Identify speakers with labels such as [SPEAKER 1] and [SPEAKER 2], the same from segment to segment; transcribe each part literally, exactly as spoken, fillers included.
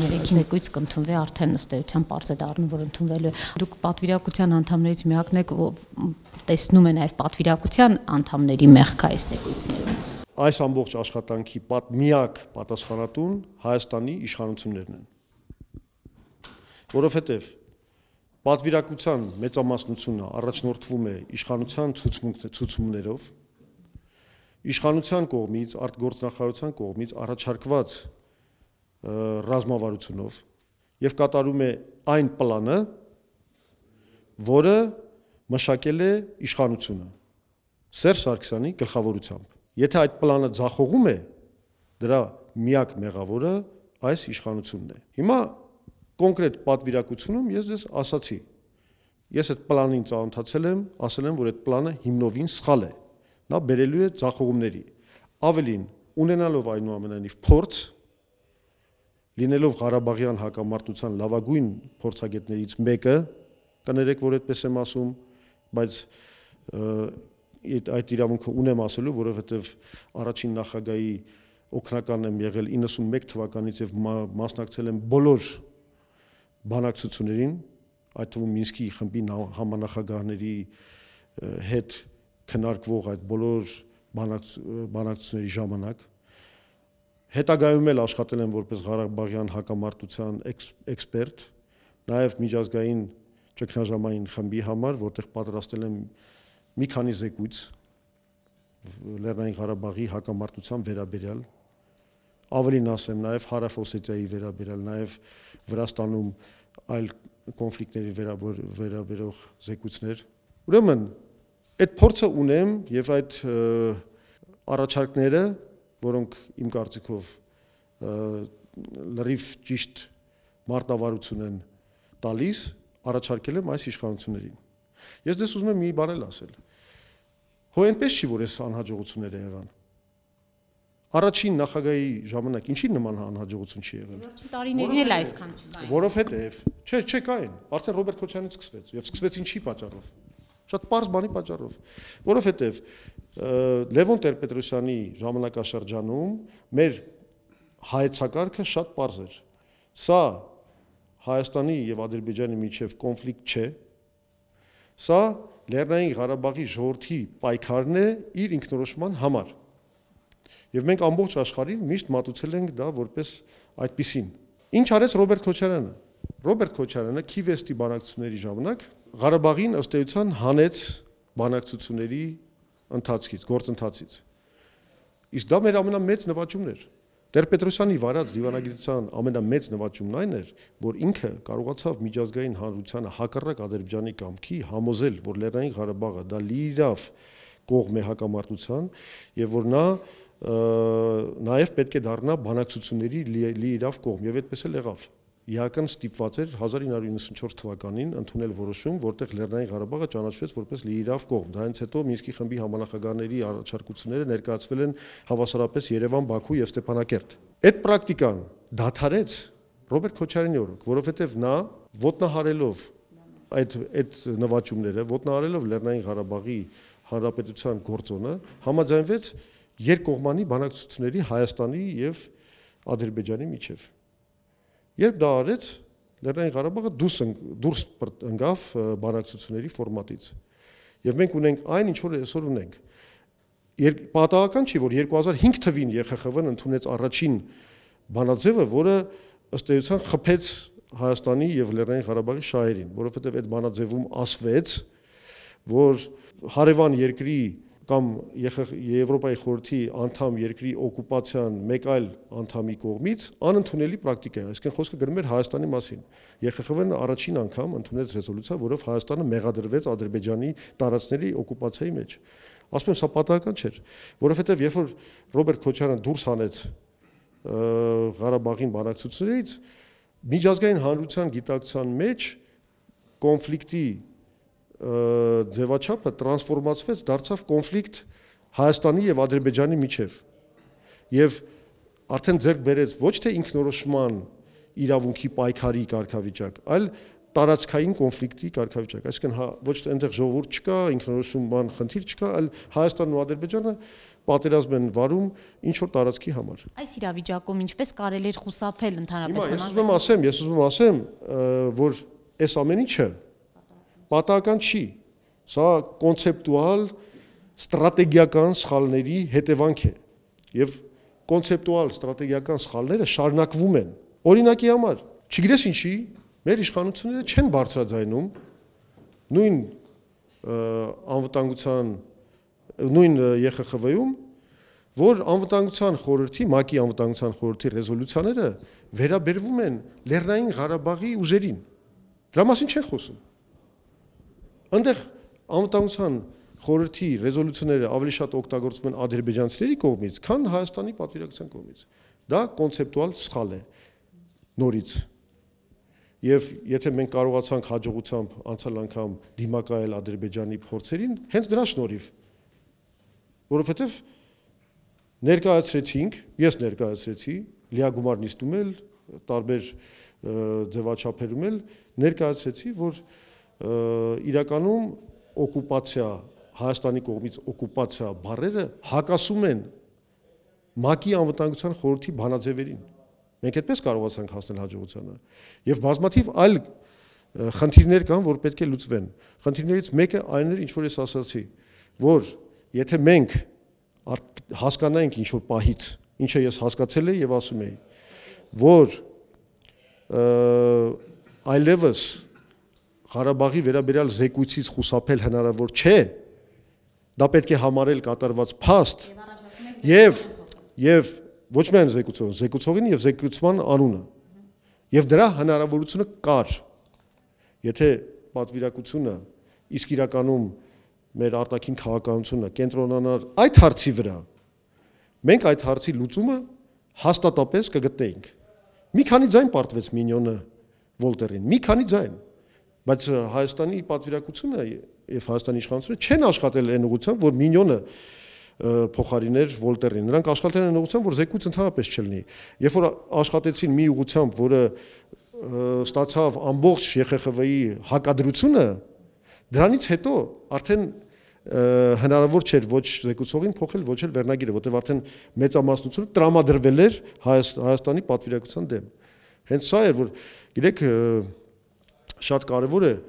[SPEAKER 1] Զեկույց կընդունվի, արդեն ըստ էության պարզ է դառնում, որ ընդունվելու է։ Դուք պատվիրակության անդամներից միակն եք, տեսնում է նաև պատվիրակության անդամների մեղք այս զեկույցներում։
[SPEAKER 2] Այս ամբողջ աշխատանքի միակ պատասխանատուն Հայաստանի իշխանություններն են, որովհետև պատվիրակության մեծամասնությունը առաջնորդվում է իշխանության ցուցումներով, իշխանության կողմից, արտգործնախարարության կողմից առաջարկված ռազմավարությունով եւ կատարում է այն պլանը, որը մշակել է իշխանությունը Սերժ Սարգսյանի գլխավորությամբ։ Եթե այդ պլանը ձախողում է, դրա միակ մեղավորը այս իշխանությունն է։ Հիմա կոնկրետ պատվիրակությունում ես ձեզ ասացի, ես այդ պլանին ծանոթացել եմ, ասել եմ, որ այդ պլանը հիմնովին սխալ է, նա բերելու է ձախողումների։ Ավելին, ունենալով այնուամենայնիվ փորձ, լինելով Ղարաբաղյան հակամարտության լավագույն փորձագետներից մեկը, կներեք, որ այդպես եմ ասում, բայց այդ իրավունքը ունեմ ասելու, որովհետև առաջին նախագահի օգնական եմ եղել իննսունմեկ թվականից եւ մասնակցել եմ բոլոր բանակցություններին, այդ թվում Մինսկի խմբի համանախագահների հետ քննարկվող այդ բոլոր բանակցությունների ժամանակ, հետագայում էլ աշխատել եմ որպես Ղարաբաղյան հակամարտության էքսպերտ, նաև միջազգային ճգնաժամային խմբի համար, որտեղ պատրաստել եմ մի քանի զեկույց Լեռնային Ղարաբաղի հակամարտության վերաբերյալ, ավելին ասեմ, նաև Հարավ Օսետիայի վերաբերյալ, նաև Վրաստանում այլ կոնֆլիկտների վերաբերող զեկույցներ։ Ուրեմն այդ փորձը ունեմ եւ այդ առաջարկները, որոնք իմ կարծիքով լրիվ ճիշտ մարտավարություն են տալիս, առաջարկել եմ այս իշխանություններին։ Ես դες ուզում եմ մի բան էլ ասել։ Հո այնպես չի, որ այս անհաջողությունները եղան։ Առաջին նախագահի ժամանակ ինչի նման անհաջողություն չի եղել։
[SPEAKER 1] Վերջին տարիներին էլ այսքան չկային։
[SPEAKER 2] Որովհետև, չէ, չէ կային, արդեն Ռոբերտ Քոչարյանից սկսվեց, եւ սկսվեց ինչի պատճառով։ Շատ պարզ բանի պատճառով, որովհետև Լևոն Տեր-Պետրոսյանի ժամանակաշրջանում մեր հայեցակարգը շատ պարզ էր։ Սա Հայաստանի եւ Ադրբեջանի միջև կոնֆլիկտ չէ։ Սա Լեռնային Ղարաբաղի ժողովրդի պայքարն է իր ինքնորոշման համար։ Եվ մենք ամբողջ աշխարհին միշտ մատուցել ենք դա որպես այդպիսին։ Ինչ արեց Ռոբերտ Քոչարյանը։ Ռոբերտ Քոչարյանը Քիվեստի բանակցությունների ժամանակ Ղարաբաղին ըստ էության հանեց բանակցությունների ընթացքից, գործընթացից։ Իսկ դա մեր ամենամեծ նվաճումն էր։ Տեր-Պետրոսյանի վարած դիվանագիտության ամենամեծ նվաճումն այն էր, որ ինքը կարողացավ միջազգային հանրությանը հակառակ Ադրբեջանի կամքի համոզել, որ Լեռնային Ղարաբաղը դա լիիրավ կողմ է հակամարտության եւ որ նա նաեւ պետք է դառնա բանակցությունների լիիրավ կողմ եւ այդպես էլ եղավ։ Իհական ստիպված էր հազար ինը հարյուր իննսունչորս թվականին ընդունել որոշում, որտեղ Լեռնային Ղարաբաղը ճանաչվեց որպես լիիրավ կողմ։ Դրանից հետո Մինսկի խմբի համանախագահների առաջարկությունները ներկայացվել են հավասարապես Երևան, Բաքու եւ Ստեփանակերտ։ Այդ պրակտիկան դադարեց Ռոբերտ Քոչարյանի օրոք, որովհետեւ նա ոտնահարելով այդ այդ նվաճումները, ոտնահարելով Լեռնային Ղարաբաղի հանրապետության գործոնը, համաձայնվեց երկկողմանի բանակցությունների Հայաստանի եւ Ադրբեջանի միջև։ Երբ դա արեց, Լեռնային Ղարաբաղը դուրս ընկավ բանակցությունների ֆորմատից։ Եվ մենք ունենք այն, ինչ որ այսօր ունենք։ Պատահական չի, որ երկու հազար հինգ թվին Է Խ Խ V-ն ընդունեց առաջին բանաձևը, որը ըստ էության խփեց Հայաստանի եւ Լեռնային Ղարաբաղի շահերին, որովհետեւ այդ բանաձևում ասվեց, որ հարևան երկրի կամ Եվրոպայի խորհրդի անդամ երկրի օկուպացիան մեկ այլ անդամի կողմից անընդունելի պրակտիկա է, այսինքն խոսքը գնում էր Հայաստանի մասին։ Է Խ Խ V-ն առաջին անգամ ընդունեց ռեզոլյուցիա, որով Հայաստանը մեղադրվեց Ադրբեջանի տարածքների օկուպացիայի մեջ։ Ասում եմ, սա պատահական չէր, որովհետև երբ որ Ռոբերտ Քոչարյանը դուրս հանեց Ղարաբաղին բանակցություններից, միջազգային հանրության գիտակցության մեջ կոնֆլիկտի ձևաչափը տրանսֆորմացվեց, դարձավ կոնֆլիկտ Հայաստանի եւ Ադրբեջանի միջև։ Եվ արդեն ձեռք բերեց ոչ թե ինքնորոշման իրավունքի պայքարի կարգավիճակ, այլ տարածքային կոնֆլիկտի կարգավիճակ, այսինքն ոչ թե այնտեղ ժողովուրդ չկա, ինքնորոշումման խնդիր չկա, այլ Հայաստանն ու Ադրբեջանը պատերազմ են վարում ինչ որ տարածքի համար։
[SPEAKER 1] Այս իրավիճակում ինչպես կարելի է խուսափել ընդհանրապես
[SPEAKER 2] նման։ Ես ուզում եմ ասեմ, ես ուզում եմ ասեմ, որ այս ամեն ինչը պատահական չի։ Սա կոնցեպտուալ ստրատեգիական սխալների հետևանք է։ Եվ կոնցեպտուալ ստրատեգիական սխալները շարունակվում են։ Օրինակի համար, չգիտես ինչի, մեր իշխանությունները չեն բարձրաձայնում նույն անվտանգության նույն Ե Խ Խ V-ում, որ անվտանգության խորհրդի, ՄԱԿ-ի անվտանգության խորհրդի ռեզոլյուցիաները վերաբերվում են Լեռնային Ղարաբաղի ուժերին։ Դրա մասին չեն խոսում։ Այնտեղ անվտանգության խորհրդի ռեզոլյուցիաները ավելի շատ օգտագործվում են ադրբեջանցիների կողմից, քան Հայաստանի պատվիրակության կողմից։ Դա կոնցեպտուալ սխալ է նորից։ Եվ եթե մենք կարողացանք հաջողությամբ անցյալ անգամ դիմակայել Ադրբեջանի փորձերին, հենց դրա շնորհիվ, որովհետև ներկայացրեցինք, ես ներկայացրեցի, լիագումար նիստում էլ, տարբեր ձևաչափերում էլ ներկայացրեցի, որ իրականում օկուպացիա, Հայաստանի կողմից օկուպացիա բառերը հակասում են ՄԱԿ-ի անվտանգության խորհրդի բանաձևերին։ Մենք այդպես կարողացանք հասնել հաջողությանը։ Եվ բազմաթիվ այլ խնդիրներ կան, որ պետք է լուծվեն։ Խնդիրներից մեկը այն էր, ինչ որ ես ասացի, որ եթե մենք հասկանայինք ինչ որ պահից, ինչը ես հասկացել եի եւ ասում էի, որ այլևս Ղարաբաղի վերաբերյալ զեկույցից խուսափել հնարավոր չէ, դա պետք է համարել կատարված փաստ եւ եւ ոչ միայն զեկուցող, զեկուցողին եւ զեկուցման անունը։ Եվ դրա հնարավորությունը կար։ Եթե պատվիրակությունը իսկ իրականում մեր արտաքին քաղաքականությունը կենտրոնանար այդ հարցի վրա, մենք այդ հարցի լուծումը հաստատապես կգտնեինք։ Մի քանի ձայն պարտվեց Մինյոնը Վոլտերին, մի քանի ձայն, բայց Հայաստանի պատվիրակությունը եւ Հայաստանի իշխանությունը չեն աշխատել այն ուղղությամբ, որ Մինյոնը փոխարիներ Վոլտերին։ Նրանք աշխատել են ուղղությամբ, որ զեկույց ընդհանրապես չլինի։ Երբ որ աշխատեցին մի ուղղությամբ, որը ստացավ ամբողջ Ե Խ Խ V-ի հակադրությունը, դրանից հետո արդեն հնարավոր չէր ոչ զեկուցողին փոխել, ոչ էլ վերնագիրը, որտեղ արդեն մեծամասնությունը տրամադրվել էր Հայաստանի պատվիրակության դեմ։ Հենց սա էր, որ գիտեք, շատ կարևոր է,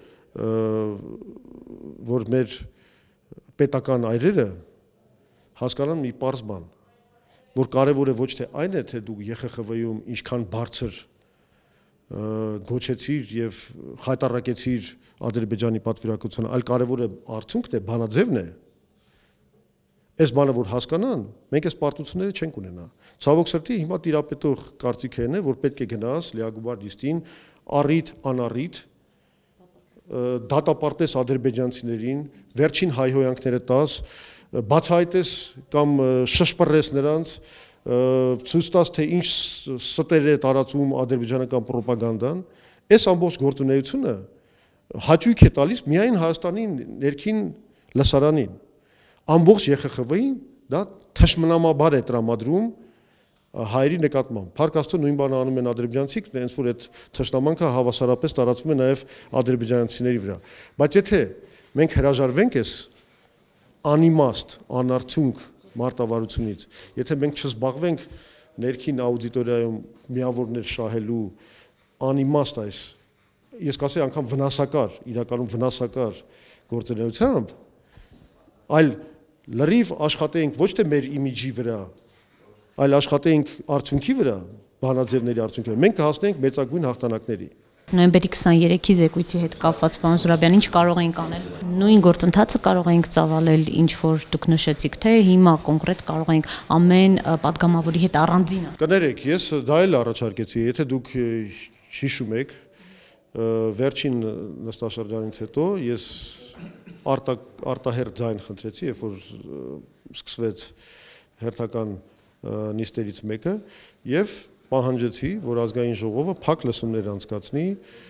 [SPEAKER 2] որ մեր պետական այրերը հասկանան մի պարզ բան, որ կարևոր է ոչ թե այն է, թե դու Ե Խ Խ V-ում ինչքան բարձր գոչեցիր եւ խայտարակեցիր Ադրբեջանի պատվիրակությունը, այլ կարևոր է արդյունքն է, բանաձևն է։ Այս բանը որ հասկանան, մենք այս պարտությունները չենք ունենա։ Ցավոք սրտի հիմա տիրապետող կարծիքը այն է, որ պետք է գնաս լիագումար նիստին, առիթ անառիթ դատապարտես ադրբեջանցիներին, վերջին հայհոյանքները տաս, բացահայտես կամ շշպռես նրանց, ցույց տաս, թե ինչ ստեր է տարածում ադրբեջանական ռոպագանդան, այս ամբողջ գործունեությունը հաճույք է տալիս միայն Հայաստանի ներքին լսարանին։ Ամբողջ Ե Խ Խ V-ին դա թշնամաբար է տրամադրում հայերի նկատմամբ։ Փառք Աստծո նույն բանը անում են ադրբեջանցիք, այնց որ այդ թշնամանքը հավասարապես տարածվում է նաև ադրբեջանցիների վրա։ Բայց եթե մենք հրաժարվենք այս անիմաստ, անարդյունք մարտավարությունից, եթե մենք չզբաղվենք ներքին աուդիտորիայում միավորներ շահելու անիմաստ այս, ես կասեի անգամ վնասակար, իրականում վնասակար գործունեությամբ, այլ լրիվ աշխատենք ոչ թե մեր իմիջի վրա, այլ աշխատենք արդյունքի վրա, բանաձևների արդյունքի վրա, մենք կհասնենք մեծագույն հաղթանակների։
[SPEAKER 1] Նոյեմբերի քսաներեքի զեկույցի հետ կապված, պարոն Զուրաբյան, ինչ կարող ենք անել։ Նույն գործընթացը կարող ենք ծավալել, ինչ որ դուք նշեցիք, թե հիմա կոնկրետ կարող ենք ամեն պատգամավորի հետ առանձին։
[SPEAKER 2] Կներեք, ես դա էլ առաջարկեցի, եթե դուք հիշում եք, վերջին նստաշրջանից հետո ես արտահերթ ձայն խնդրեցի, երբ որ սկսվեց հերթական նիստերից մեկը եւ պահանջեցի, որ ազգային ժողովը փակ լսումներ անցկացնի,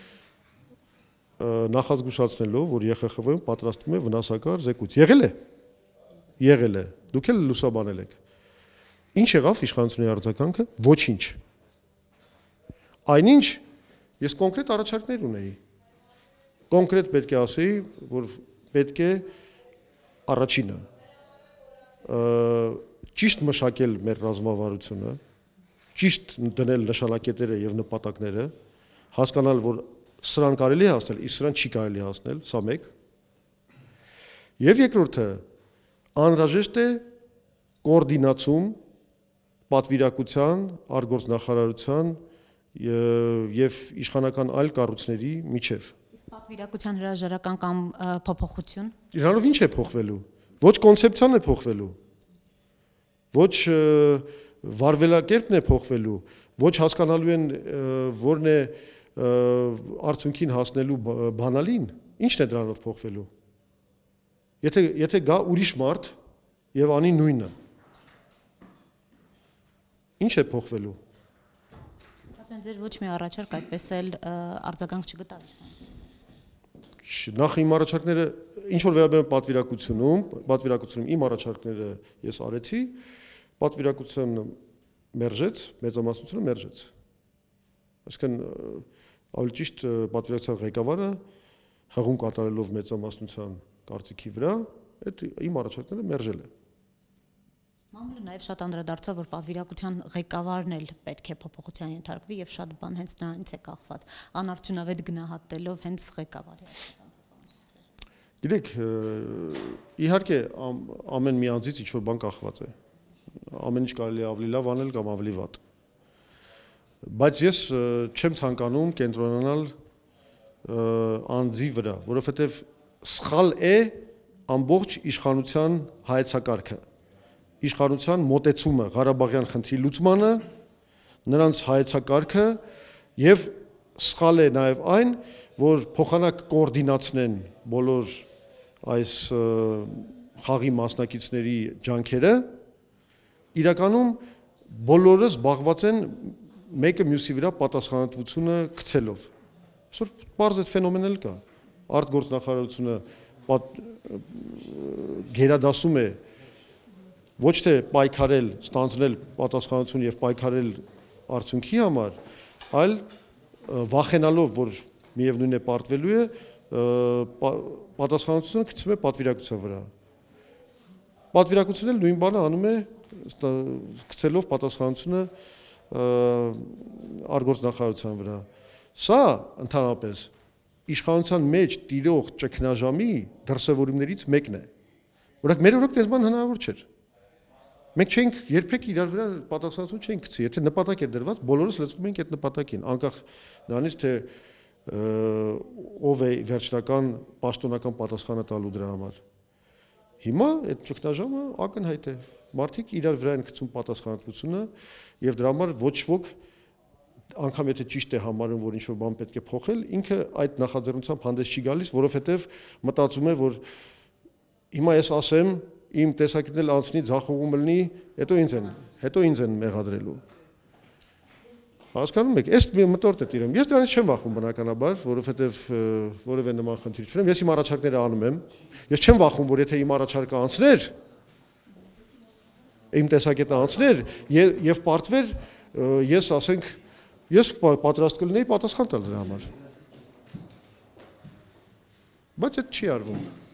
[SPEAKER 2] նախազգուշացնելով, որ Ե Խ Խ V-ում պատրաստվում է վնասակար զեկույց։ Եղել է։ Եղել է։ Դուք էլ լուսաբանել եք։ Ինչ եղավ իշխանությունների արձագանքը։ Ոչինչ։ Այնինչ ես կոնկրետ առաջարկներ ունեի։ կոնկրետ պետք է ասեի, որ պետք է առաջինը ճիշտ մշակել մեր ռազմավարությունը, ճիշտ դնել նշանակետերը եւ նպատակները, հասկանալ, որ սրան կարելի է հասնել, իսկ սրան չի կարելի հասնել, սա մեկ։ Եվ երկրորդը անհրաժեշտ է կոորդինացում պատվիրակության, արտգործնախարարության եւ իշխանական այլ կառույցների միջև։
[SPEAKER 1] Իսկ պատվիրակության հրաժարական կամ փոփոխություն։
[SPEAKER 2] Իրանով ինչ է փոխվելու։ Ոչ կոնցեպցիան է փոխվելու։ Ոչ վարվելակերպն է փոխվելու, ոչ հասկանալու են որն է արդյունքին հասնելու բանալին, ինչն է դրանով փոխվելու։ Եթե եթե գա ուրիշ մարդ եւ անի նույնը։ Ինչ է փոխվելու։
[SPEAKER 1] Ասեն ձեր ոչ մի առաջարկ այդպես էլ արձագանք չգտավ։
[SPEAKER 2] Նախ իմ առաջարկները ինչ որ վերաբերում պատվիրակությունում, պատվիրակությունում իմ առաջարկները ես արեցի, պատվիրակությունը մերժեց, մեծամասնությունը մերժեց։ Այսինքն ավելի ճիշտ պատվիրակության ղեկավարը հղում կատարելով մեծամասնության կարծիքի վրա, այդ իմ առաջարկները մերժել է։
[SPEAKER 1] Մամուլը նաև շատ անդրադարձավ, որ պատվիրակության ղեկավարն էլ պետք է փոփոխության ենթարկվի եւ շատ բան հենց նրանից է կախված, անարդյունավետ գնահատելով հենց ղեկավարի աշխատանքը։
[SPEAKER 2] Գիտեք, իհարկե ամեն մի անձից ինչ որ բան կախված է։ Ամեն ինչ կարելի է ավելի լավ անել կամ ավելի վատ։ Բայց ես չեմ ցանկանում կենտրոնանալ անձի վրա, որովհետեւ սխալ է ամբողջ իշխանության հայեցակարգը։ Իշխանության մոտեցումը Ղարաբաղյան խնդրի լուծմանը, նրանց հայեցակարգը եւ սխալ է նաեւ այն, որ փոխանակ կոորդինացնեն բոլոր այս խաղի մասնակիցների ջանքերը, իրականում բոլորը զբաղված են մեկը մյուսի վրա պատասխանատվությունը գցելով։ Այսօր բարձր այդ ֆենոմենը կա։ Արտգործնախարարությունը գերադասում է ոչ թե պայքարել, ստանձնել պատասխանատվություն եւ պայքարել արդյունքի համար, այլ վախենալով, որ միևնույն է պարտվելու է, պատասխանատվությունը գցում է պատվիրակության վրա։ Պատվիրակությունն էլ նույն բանը անում է, գցելով պատասխանատվությունը արտգործնախարարության վրա։ Սա ընդհանրապես իշխանության մեջ տիրող ճգնաժամի դրսևորումներից մեկն է, որոնք մեր օրոք տեսման հնարավոր չէր։ Մենք չենք երբեք իրար վրա պատասխանատվություն չենք գցի, եթե նպատակ էր դրված, բոլորս լծվում ենք այդ նպատակին, անկախ նրանից թե ով է վերջնական պաշտոնական պատասխանը տալու դրա համար։ Հիմա այդ ճգնաժամը ակնհայտ է։ Մարդիկ իրար վրա են գցում պատասխանատվությունը եւ դրա համար ոչ ոք անգամ եթե ճիշտ է համարում, որ ինչ-որ բան պետք է փոխել, ինքը այդ նախաձեռնությամբ հանդես չի գալիս, որովհետեւ մտածում է, որ հիմա ես ասեմ իմ տեսակետն էլ անցնի ձախողում լինի, հետո ինձ են, հետո ինձ են մեղադրելու։ Հասկանում եք, այս մտորդ է տիրում։ Ես դրանից չեմ վախում բնականաբար, որովհետև որևէ նման խնդիր չունեմ, ես իմ առաջարկները անում եմ։ Ես չեմ վախում, որ եթե իմ առաջարկը անցներ, իմ տեսակետը անցներ եւ պարտվեր, ես ասենք, ես պատրաստ կլինեի պատասխան տալ դրա համար։ Բայց այդ չի արվում։